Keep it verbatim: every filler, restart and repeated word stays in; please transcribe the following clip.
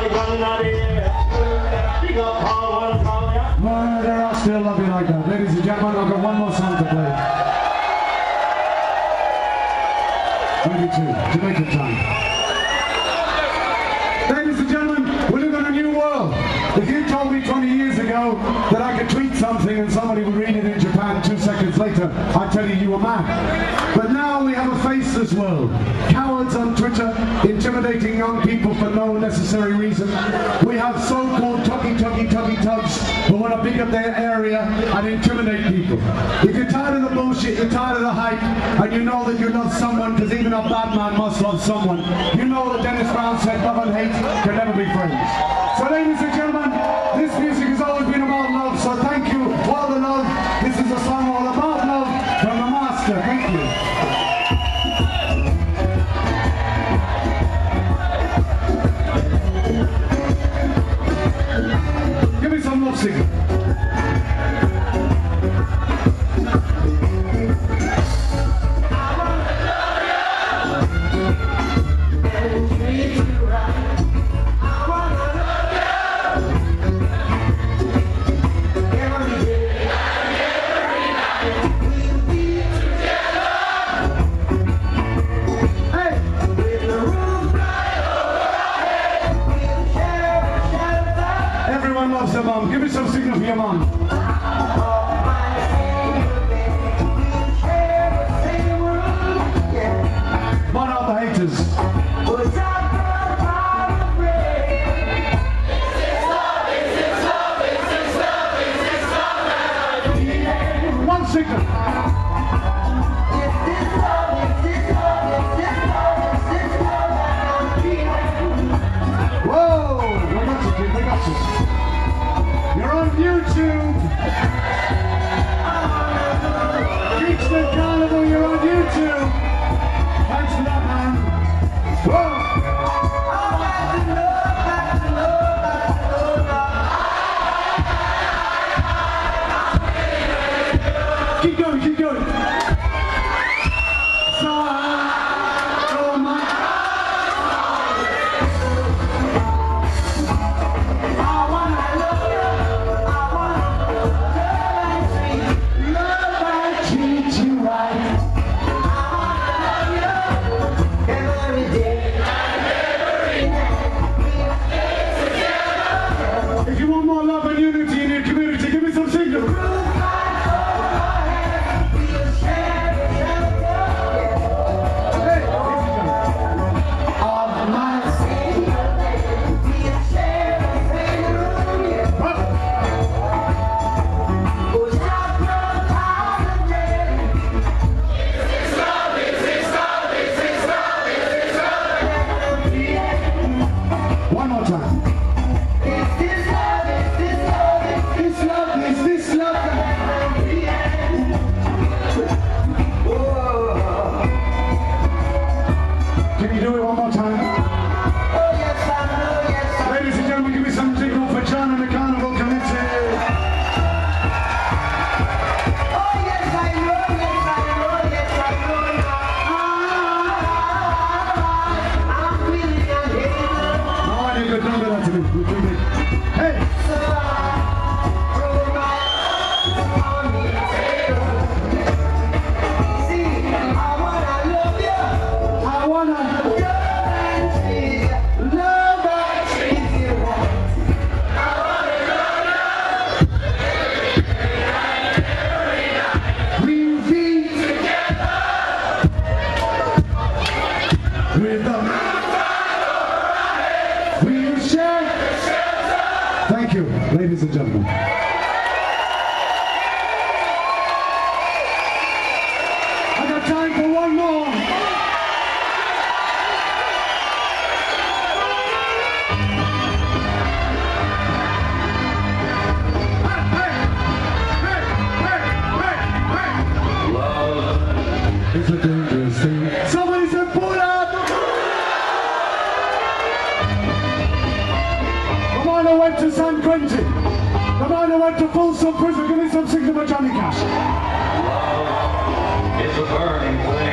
Still love you like that. Ladies and gentlemen, I've got one more song to play. Maybe two. Jamaican time. Ladies and gentlemen, we live in a new world. If you told me twenty years ago that I could tweet something and somebody would read it in Japan two seconds later, I'd tell you you were mad. But now we have a faceless world. Cowards on Twitter, intimidating young people for no necessary reason. We have so-called tuggy tuggy tuggy tugs who want to pick up their area and intimidate people. If you're tired of the bullshit, you're tired of the hype, and you know that you love someone, because even a bad man must love someone, you know that Dennis Brown said love and hate can never be friends. So ladies and gentlemen, this music has always been about love, so thank you for all the love. This is a song all about love from the master. Thank you. Give me some love singing. Loves their mom. Give me some signal for your mom. One out the haters. One signal. Whoa! We got you, kid. We got you. You're on YouTube. Kingston Carnival, you're on YouTube. Thanks for that, man. Whoa. Keep going, keep going. So, oh my. If you want more love and unity in your community, give me some signal. One more time. Can you do it one more time? Oh, yes, I know, yes, I know. Ladies and gentlemen, give me some signal for John and the Carnival Committee. Oh, yes, I know, yes, I know, yes, I know. I'm feeling your head. Oh, you could do that to me. You do it. Hey! So I roll my on the table. See, I wanna love you. I wanna Thank you, ladies and gentlemen. I got time for one more. Love is a dangerous thing. Somebody said, pull up! The man who went to San Quentin. The man who went to Folsom Prison. Give me some signal for Johnny Cash. Love is a burning flame.